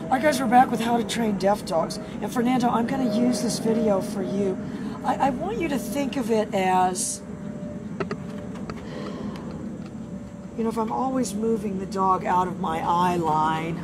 Alright guys, we're back with how to train deaf dogs. And Fernando, I'm going to use this video for you. I want you to think of it as, you know, if I'm always moving the dog out of my eye line,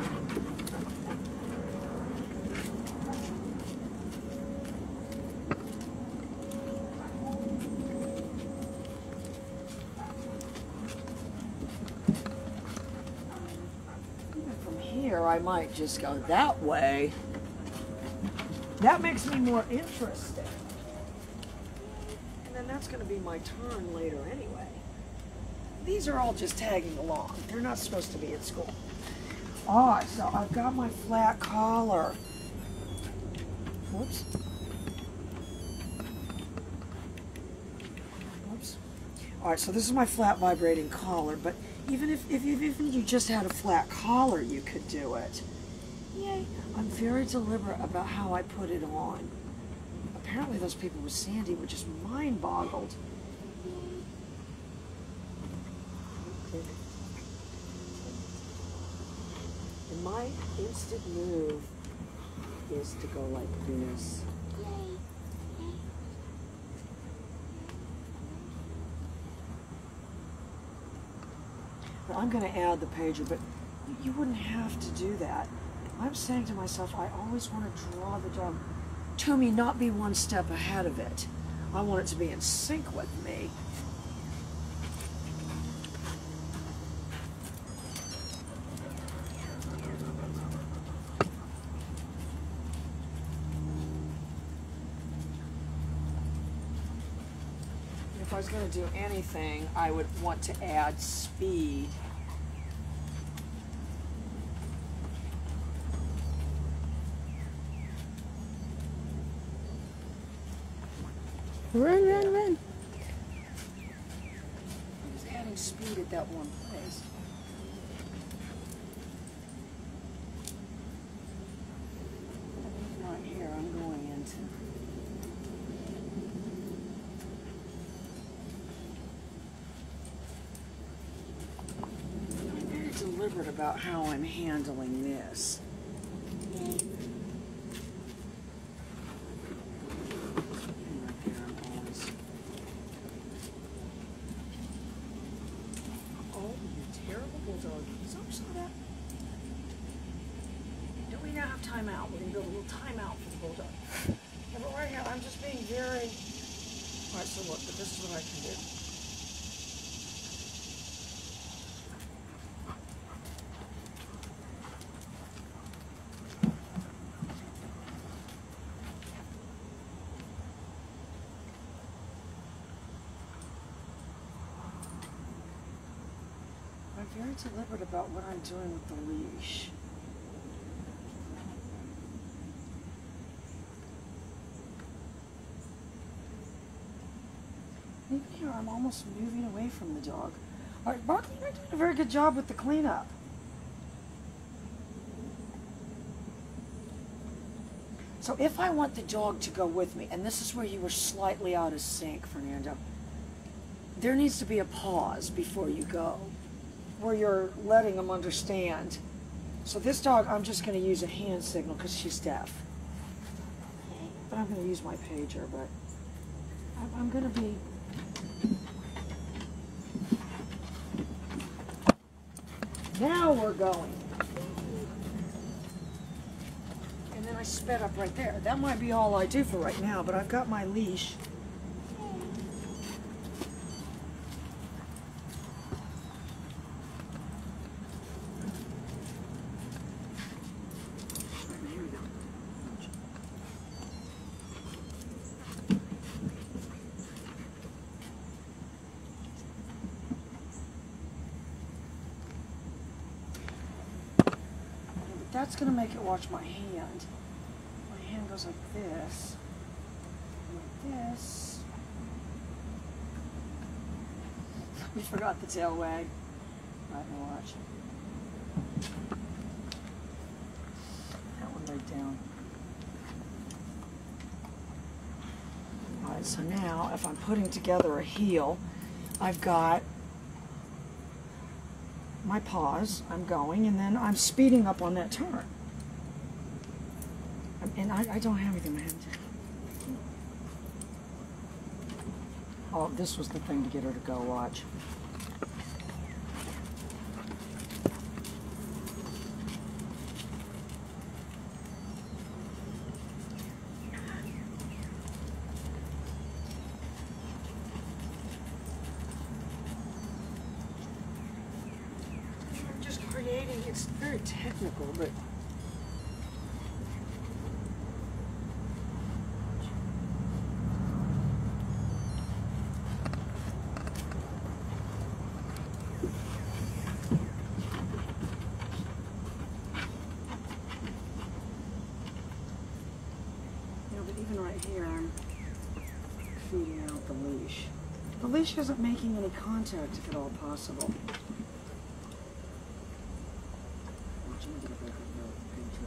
I might just go that way. That makes me more interesting. And then that's going to be my turn later anyway. These are all just tagging along. They're not supposed to be at school. Alright, so I've got my flat collar. Whoops. Whoops. Alright, so this is my flat vibrating collar, but even if you just had a flat collar, you could do it. Yay. I'm very deliberate about how I put it on. Apparently those people with Sandy were just mind-boggled. And my instant move is to go like this. I'm going to add the pager, but you wouldn't have to do that. I'm saying to myself, I always want to draw the dog to me, not be one step ahead of it. I want it to be in sync with me. If I was going to do anything, I would want to add speed. Run, run, run. I'm just adding speed at that one place. Right here, I'm going into. I'm very deliberate about how I'm handling this. Don't we now have timeout? We're going to build a little timeout for the bulldog. Yeah, but right now, I'm just being very... Alright, so look, but this is what I can do. I'm very deliberate about what I'm doing with the leash. Even here, I'm almost moving away from the dog. All right, Barkley, you're doing a very good job with the cleanup. So if I want the dog to go with me, and this is where you were slightly out of sync, Fernando, there needs to be a pause before you go, where you're letting them understand. So this dog, I'm just going to use a hand signal because she's deaf. But I'm going to use my pager, but I'm going to be... Now we're going. And then I sped up right there. That might be all I do for right now, but I've got my leash. That's going to make it watch my hand. My hand goes like this. Like this. We forgot the tail wag. Right, now watch. That one right down. Alright, so now if I'm putting together a heel, I've got my pause, I'm going, and then I'm speeding up on that turn. And I don't have anything in my hand. Oh, this was the thing to get her to go watch. I'm just creating, it's very technical, but even right here, I'm feeding out the leash. The leash isn't making any contact if at all possible. Watch me get a better picture.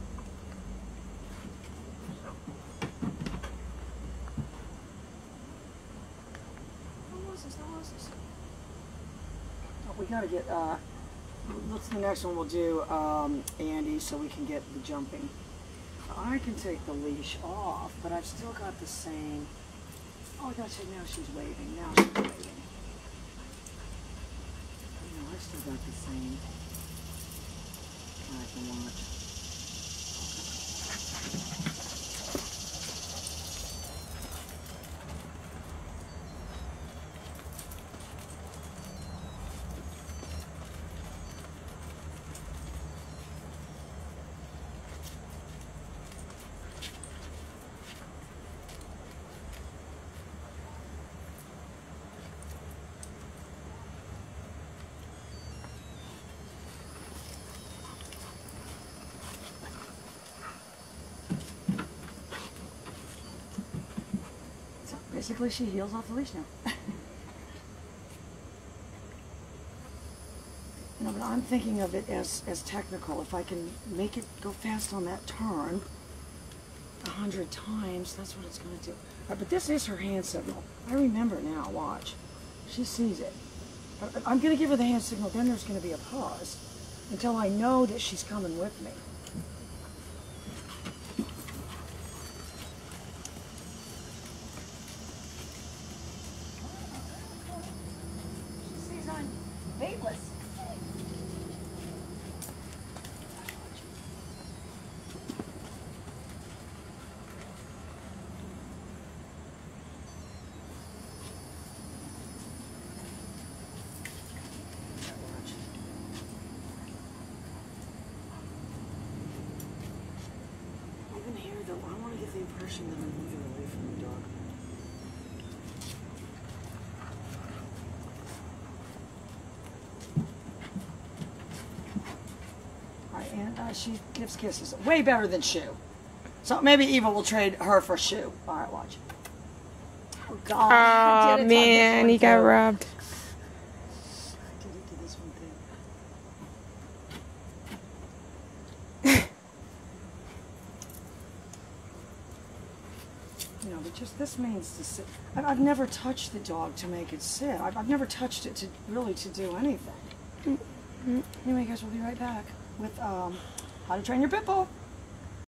How was this? Oh, we gotta get, what's the next one we'll do, Andy, so we can get the jumping. I can take the leash off, but I've still got the same. Oh, gotcha, now she's waving. Now she's waving. No, I've still got the same. I can watch. Basically, she heels off the leash now. No, but I'm thinking of it as technical. If I can make it go fast on that turn 100 times, that's what it's going to do. Right, but this is her hand signal. I remember now, watch. She sees it. I'm going to give her the hand signal, then there's going to be a pause until I know that she's coming with me. Weightless. Even here, though, I want to get the impression that I'm moving away from the dog. And she gives kisses. Way better than Shoe. So maybe Eva will trade her for Shoe. All right, watch. Oh, God. Oh, man, he got robbed. I did it to this one thing. You know, but just this means to sit. I've never touched the dog to make it sit. I've never touched it to really to do anything. Anyway, guys, we'll be right back with How to Train Your Pit Bull.